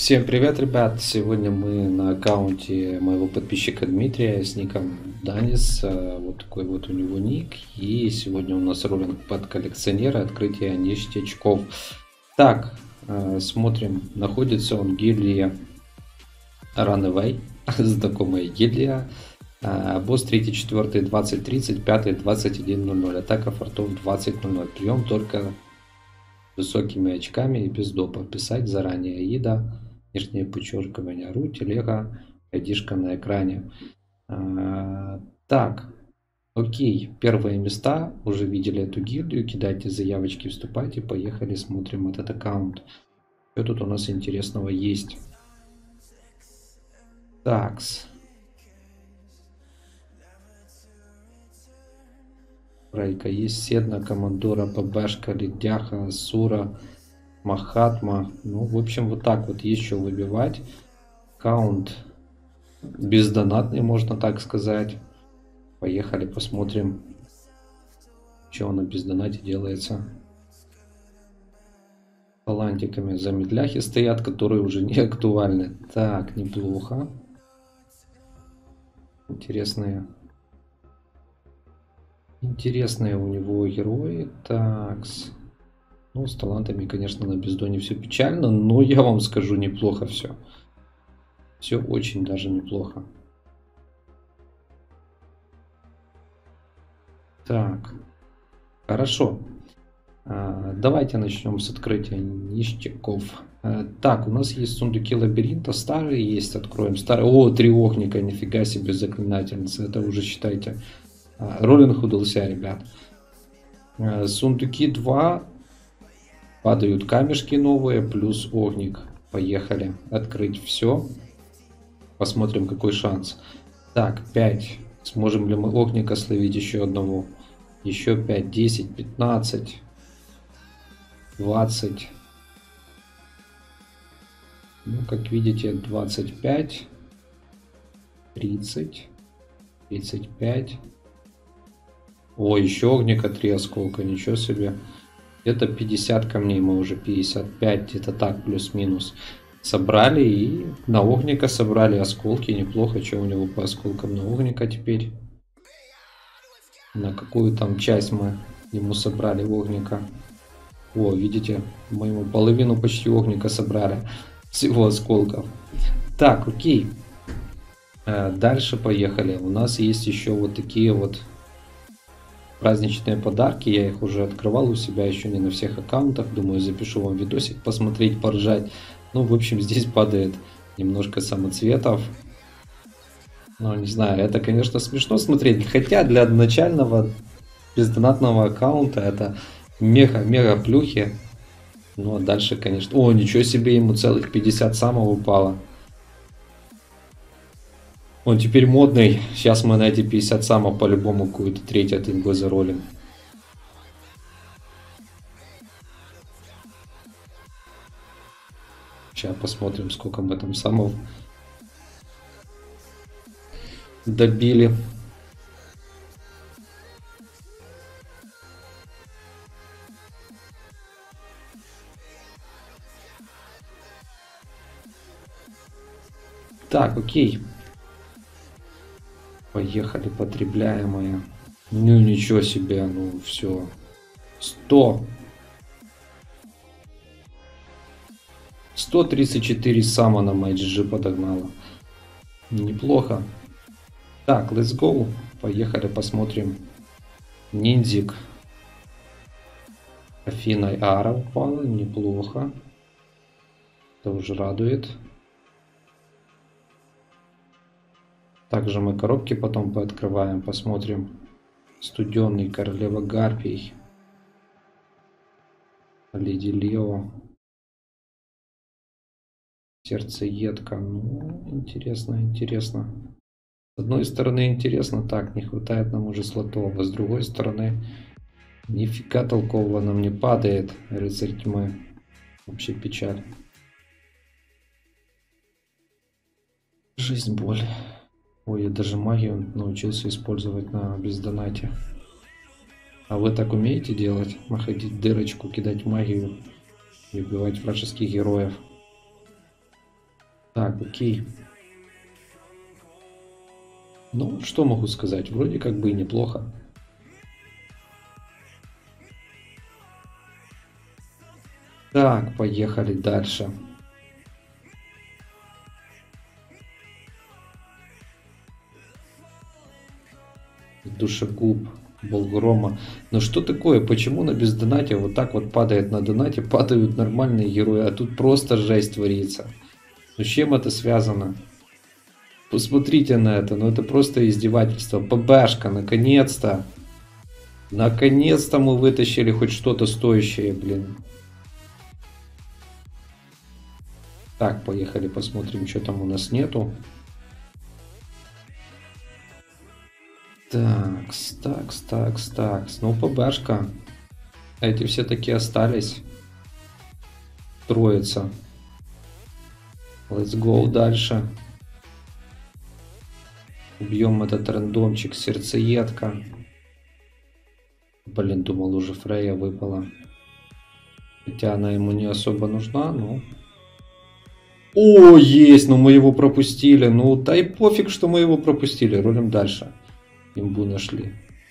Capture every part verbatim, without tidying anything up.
Всем привет, ребят! Сегодня мы на аккаунте моего подписчика Дмитрия с ником Данис. Вот такой вот у него ник. И сегодня у нас ролик под коллекционера, открытие ништячков. Так, смотрим. Находится он в гильдии Runaway. Знакомая гильдия. Босс третий, четвёртый, двадцать тридцать, пятый, двадцать один ноль ноль. Атака фортов двадцать ноль ноль. Прием только высокими очками и без допа. Писать заранее. Ида, нижнее подчеркивание, ру, телега, айдишка на экране. А, так, окей. Первые места. Уже видели эту гильдию. Кидайте заявочки, вступайте. Поехали, смотрим этот аккаунт. Что тут у нас интересного есть? Такс. Райка есть, Седна, Командора, ПБшка, Ледяха, Сура, Махатма. Ну, в общем, вот так вот есть что выбивать. Аккаунт бездонатный, можно так сказать. Поехали, посмотрим, что на бездонате делается. Талантиками замедляхи стоят, которые уже не актуальны. Так, неплохо. Интересные. Интересные у него герои. Такс. Ну, с талантами, конечно, на бездоне все печально, но я вам скажу, неплохо все. Все очень даже неплохо. Так. Хорошо. А, давайте начнем с открытия ништяков. А, так, у нас есть сундуки лабиринта. Старые есть. Откроем старые. О, три огника. Нифига себе заклинательница. Это уже считайте. Роллинг удался, ребят. Сундуки два. Падают камешки новые. Плюс огник. Поехали. Открыть все. Посмотрим, какой шанс. Так, пять. Сможем ли мы огника словить еще одного? Еще пять, десять, пятнадцать, двадцать. Ну, как видите, двадцать пять, тридцать, тридцать пять. О, еще огника три осколка, ничего себе. Где-то пятьдесят камней мы уже, пятьдесят пять, где-то так, плюс-минус. Собрали и на огника собрали осколки, неплохо. Что у него по осколкам на огника теперь? На какую там часть мы ему собрали огника? О, видите, мы ему половину почти огника собрали с его осколков. Так, окей. Дальше поехали. У нас есть еще вот такие вот праздничные подарки. Я их уже открывал у себя, еще не на всех аккаунтах. Думаю, запишу вам видосик, посмотреть, поржать. Ну, в общем, здесь падает немножко самоцветов. Ну, не знаю, это, конечно, смешно смотреть. Хотя для начального бездонатного аккаунта это мега-мега плюхи. Ну, а дальше, конечно... О, ничего себе, ему целых пятьдесят самого упало. Он теперь модный. Сейчас мы на эти пятьдесят самов по-любому какую-то третью от ингу заролим. Сейчас посмотрим, сколько мы там самов добили. Так, окей. Поехали, потребляемые. Ну ничего себе, ну все. сто. сто тридцать четыре сама на май джи джи подогнала. Неплохо. Так, let's go. Поехали, посмотрим. Ниндзик. Афина и Ара упала. Неплохо. Это уже радует. Также мы коробки потом пооткрываем. Посмотрим. Студенный, Королева Гарпий. Леди Лео. Сердцеедка. Ну, интересно, интересно. С одной стороны интересно, так, не хватает нам уже слотов. А с другой стороны, нифига толкового нам не падает. Рыцарь тьмы. Вообще печаль. Жизнь, боль. Ой, я даже магию научился использовать на бездонате. А вы так умеете делать? Находить дырочку, кидать магию и убивать вражеских героев? Так, окей. Ну, что могу сказать? Вроде как бы и неплохо. Так, поехали дальше. Душегуб, Болгрома. Ну что такое? Почему на бездонате вот так вот падает на донате, падают нормальные герои, а тут просто жесть творится? Ну с чем это связано? Посмотрите на это, ну это просто издевательство. ПБшка, наконец-то. Наконец-то мы вытащили хоть что-то стоящее, блин. Так, поехали посмотрим, что там у нас нету. Такс, такс, такс, такс. Ну, ПБшка. Эти все таки остались. Троица. Let's go дальше. Убьем этот рандомчик. Сердцеедка. Блин, думал, уже Фрея выпала. Хотя она ему не особо нужна, но... О, есть, но мы его пропустили. Ну, да и пофиг, что мы его пропустили. Ролим дальше. Имбу нашли.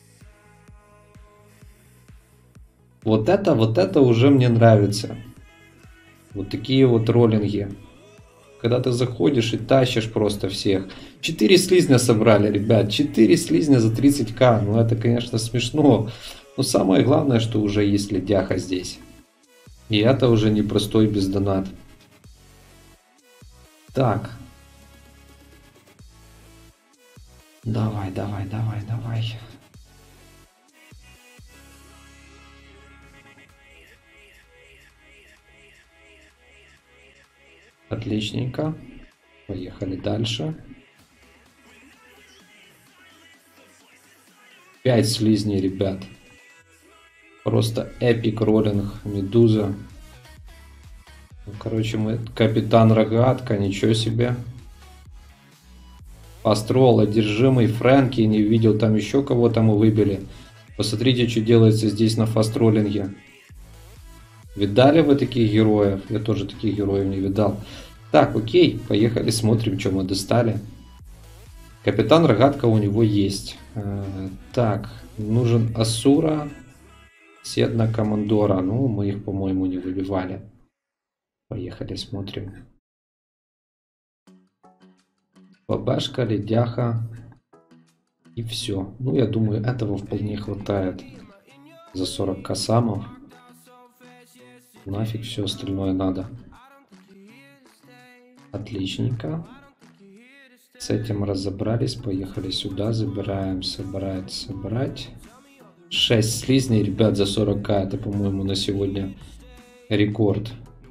Вот это, вот это уже мне нравится. Вот такие вот роллинги. Когда ты заходишь и тащишь просто всех. Четыре слизня собрали, ребят. Четыре слизня за тридцать ка. Ну это, конечно, смешно. Но самое главное, что уже есть ледяха здесь. И это уже не простой бездонат. Так. Давай, давай, давай, давай. Отличненько. Поехали дальше. Пять слизней, ребят. Просто эпик роллинг. Медуза. Ну, короче, мы... Капитан Рогатка. Ничего себе. Пастрол, одержимый, Фрэнки. Не видел, там еще кого-то мы выбили. Посмотрите, что делается здесь на фастроллинге. Видали вы таких героев? Я тоже таких героев не видал. Так, окей, поехали, смотрим, что мы достали. Капитан Рогатка у него есть. Э, так, нужен Асура, Седна, Командора. Ну, мы их, по-моему, не выбивали. Поехали, смотрим. Бабашка, ледяха. И все. Ну, я думаю, этого вполне хватает за сорок косамов. Нафиг все остальное надо. Отличненько. С этим разобрались. Поехали сюда. Забираем. Собрать. Собрать. шесть слизней, ребят, за сорок ка. Это, по-моему, на сегодня рекорд.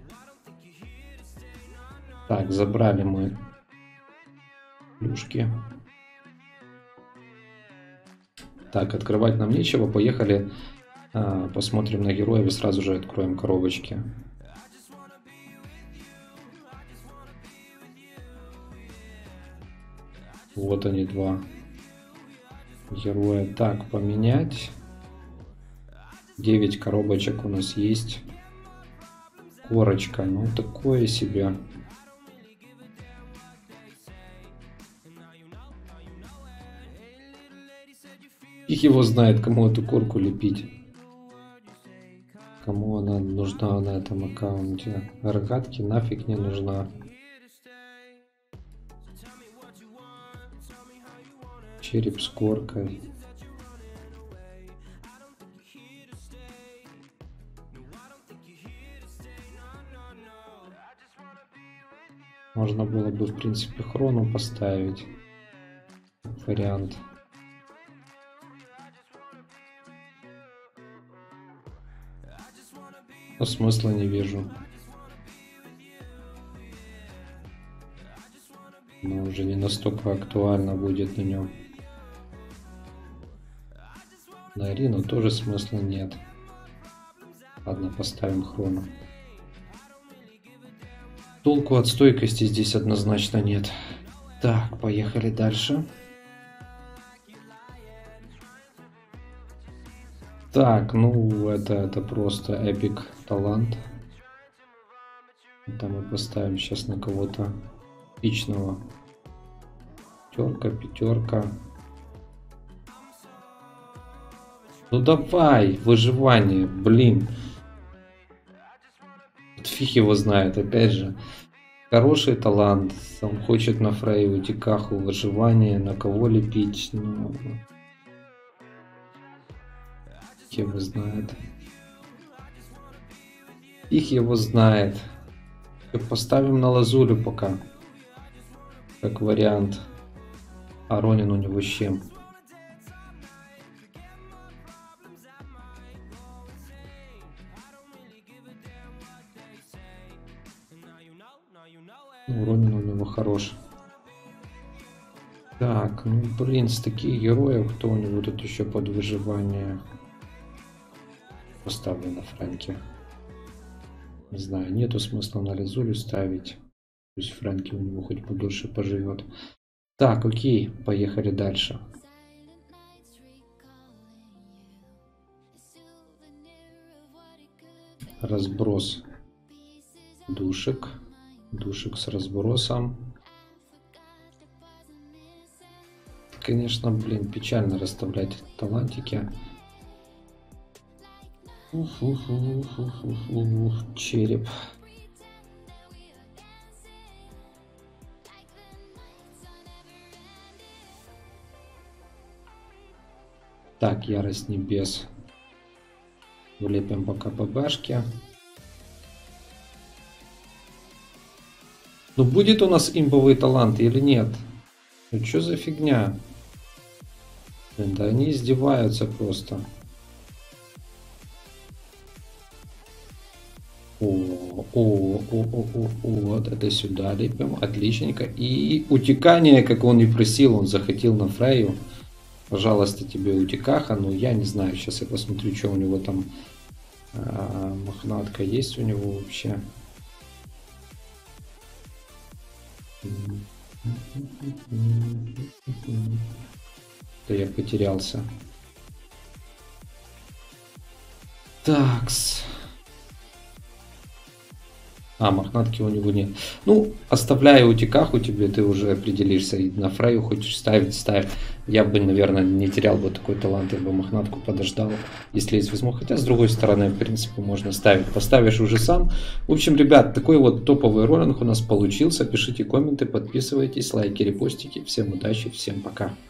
Так, забрали мы плюшки. Так, открывать нам нечего. Поехали. А, посмотрим на героев и сразу же откроем коробочки. Вот они, два героя. Так, поменять. девять коробочек у нас есть. Корочка, ну такое себе. И его знает, кому эту корку лепить. Кому она нужна на этом аккаунте. Рогатки нафиг не нужна. Череп с коркой. Можно было бы, в принципе, хрону поставить. Вариант. Но смысла не вижу. Но уже не настолько актуально будет на нем. На Арину тоже смысла нет. Ладно, поставим хрону. Толку от стойкости здесь однозначно нет. Так, поехали дальше. Так, ну это, это просто эпик талант. Это мы поставим сейчас на кого-то Отличного. Пятерка, пятерка. Ну давай, выживание, блин. Фиг его знает, опять же. Хороший талант. Он хочет на Фрейю, Утикаху, выживание, на кого лепить. Ну, фиг его знает. Их его знает. Поставим на Лазулю пока. Как вариант. А Ронин у него с чем? Ну, Ронин у него хорош. Так, ну блин, с таких героев, кто у него тут еще под выживание? Поставлю на Фрэнке. Не знаю, нету смысла на Лазулю ставить. Пусть Фрэнки у него хоть подольше поживет. Так, окей, поехали дальше. Разброс душек. Душек с разбросом. Конечно, блин, печально расставлять талантики. Уф, уф, уф, уф, уф, уф, череп. Так, ярость небес. Влепим пока по башке. Ну будет у нас имбовый талант или нет? Ну что за фигня? Блин, да они издеваются просто. О, о, о, о, о, о, вот это сюда лепим, отличненько. И утекание, как он и просил, он захотел на Фрейю. Пожалуйста, тебе утекаха, но я не знаю, сейчас я посмотрю, что у него там. А, мохнатка есть у него вообще. Да я потерялся. Такс. А, мохнатки у него нет. Ну, оставляя утикаху тебе, ты уже определишься. И на Фрейю хочешь ставить, ставь. Я бы, наверное, не терял бы такой талант, я бы мохнатку подождал, если есть возможность. Хотя, с другой стороны, в принципе, можно ставить. Поставишь уже сам. В общем, ребят, такой вот топовый роллинг у нас получился. Пишите комменты, подписывайтесь, лайки, репостики. Всем удачи, всем пока.